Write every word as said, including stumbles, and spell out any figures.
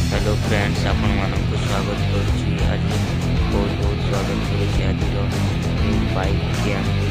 Hello friends, आपण मानक स्वागत करुच्ची। आज बहुत बहुत स्वागत करुच्ची। आज न्यू बाइक गेम